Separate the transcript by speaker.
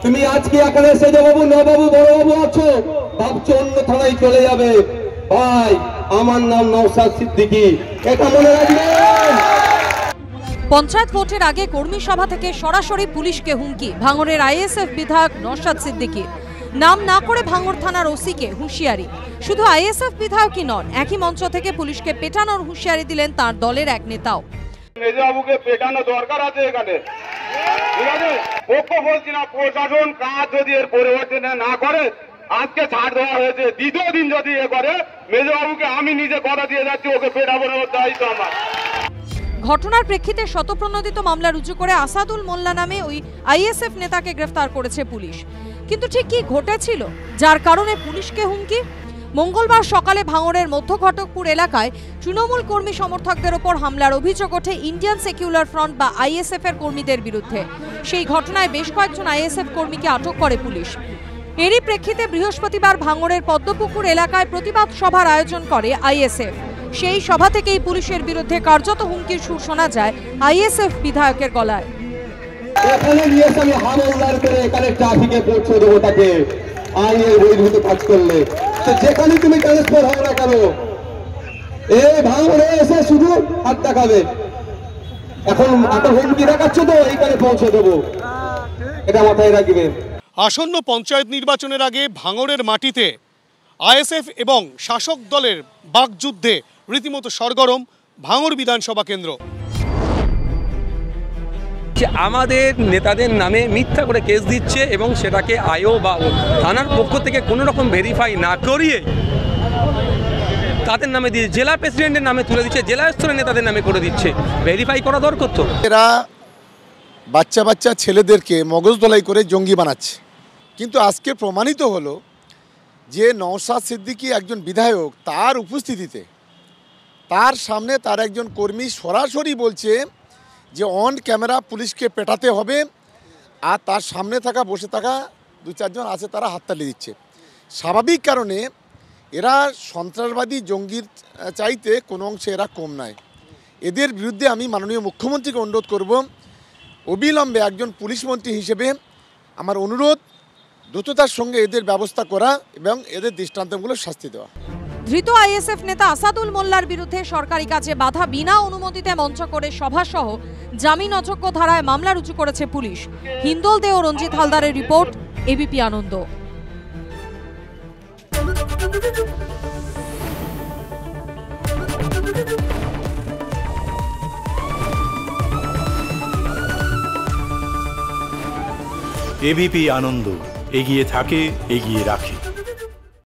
Speaker 1: তুমি আজকে এখানে সেজবাবু নবাবু বড়বাবু আছো, ভাবছো অন্য থানায় চলে যাবে। ভাই আমার নাম নওশাদ সিদ্দিকী, এটা মনে রাখবেন।
Speaker 2: পঞ্চায়েত ভোটের আগে কর্মী সভা থেকে সরাসরি পুলিশকে হুমকি ভাঙড়ের আইএসএফ বিধায়ক নওশাদ সিদ্দিকী। নাম না করে ভাঙড় থানার ওসিকে হুঁশিয়ারি। শুধু আইএসএফ বিধায়কই নন, একই মঞ্চ থেকে পুলিশকে পেটানোর হুঁশিয়ারি দিলেন তার দলের এক নেতাও।
Speaker 3: মেজবাবুকে পেটানো দরকার আছে এখানে, ঠিক আছে? পক্ষ বলছি না, প্রশাসন কাজ যদি এর পরিবর্তন না করে, আজকে ছাড় দেওয়া হয়েছে, দ্বিতীয় দিন যদি এ করে, মেজবাবুকে আমি নিজে কথা দিয়ে যাচ্ছি, ওকে পেটাবো না, দায়িত্ব আমার।
Speaker 2: ঘটনার প্রেক্ষিতে শতপ্রণোদিত মামলা রুজু করে আসাদুল মোল্লা নামে ওই আইএসএফ নেতাকে গ্রেফতার করেছে পুলিশ। কিন্তু ঠিক কি ঘটেছিল যার কারণে পুলিশকে হুমকি? মঙ্গলবার সকালে ভাঙড়ের মধ্যঘটকপুর এলাকায় তৃণমূল কর্মী সমর্থকদের ওপর হামলার অভিযোগ ওঠে ইন্ডিয়ান সেকুলার ফ্রন্ট বা আইএসএফ এর কর্মীদের বিরুদ্ধে। সেই ঘটনায় বেশ কয়েকজন আইএসএফ কর্মীকে আটক করে পুলিশ। এরই প্রেক্ষিতে বৃহস্পতিবার ভাঙড়ের পদ্মপুকুর এলাকায় প্রতিবাদ সভার আয়োজন করে আইএসএফ। সেই সভা থেকেই পুলিশের বিরুদ্ধে কার্যত হুমকির সুর শোনা যায় আইএসএফ বিধায়কের গলায়।
Speaker 1: এখানে নিয়ে আমি হামলার করে এখানে ট্রাফিকে পৌঁছে দেবো তাকে, আইনের বহির্ভূত কাজ করলে। তো যেখানে তুমি ট্রান্সফার হও না কেন, এই ভাঙড়ে এসে শুধু হাত দেখাবে। এখন এত হুমকি দেখাচ্ছ তো এইখানে পৌঁছে দেবো, এটা মাথায় রাখবেন।
Speaker 4: আসন্ন পঞ্চায়েত নির্বাচনের আগে ভাঙড়ের মাটিতে আইএসএফ এবং শাসক দলের বাকযুদ্ধে রীতিমতো সরগরম ভাঙড় বিধানসভা কেন্দ্র।
Speaker 5: আমাদের নেতাদের নামে মিথ্যা করে কেস দিচ্ছে এবং সেটাকে আইও বা থানার পক্ষ থেকে কোনো রকম ভেরিফাই না করিয়ে তাদের নামে দিয়ে জেলা প্রেসিডেন্টের নামে তুলে দিচ্ছে, জেলা স্তরের নেতাদের নামে করে দিচ্ছে। ভেরিফাই করা দরকার তো।
Speaker 6: এরা বাচ্চা বাচ্চা ছেলেদেরকে মগজ ধোলাই করে জঙ্গি বানাচ্ছে। কিন্তু আজকে প্রমাণিত হলো যে নওশাদ সিদ্দিকী একজন বিধায়ক, তার উপস্থিতিতে তার সামনে তার একজন কর্মী সরাসরি বলছে যে অন ক্যামেরা পুলিশকে পেটাতে হবে, আর তার সামনে থাকা বসে থাকা দু চারজন আছে তারা হাততালি দিচ্ছে। স্বাভাবিক কারণে এরা সন্ত্রাসবাদী জঙ্গির চাইতে কোনো অংশে এরা কম নয়। এদের বিরুদ্ধে আমি মাননীয় মুখ্যমন্ত্রীকে অনুরোধ করব, অবিলম্বে একজন পুলিশ মন্ত্রী হিসেবে আমার অনুরোধ, দ্রুততার সঙ্গে এদের ব্যবস্থা করা এবং এদের দৃষ্টান্তমূলক শাস্তি দেওয়া।
Speaker 2: ধৃত আইএসএফ নেতা আসাদুল মোল্লার বিরুদ্ধে সরকারি কাজে বাধা, বিনা অনুমতিতে মঞ্চ করে সভাসহ জামিন অযোগ্য ধারায় মামলা রুজু করেছে পুলিশ। হিন্দোল দে ও রঞ্জিত হালদারের report, ABP Ananda.
Speaker 7: ABP Ananda, এগিয়ে থাকে, এগিয়ে রাখে।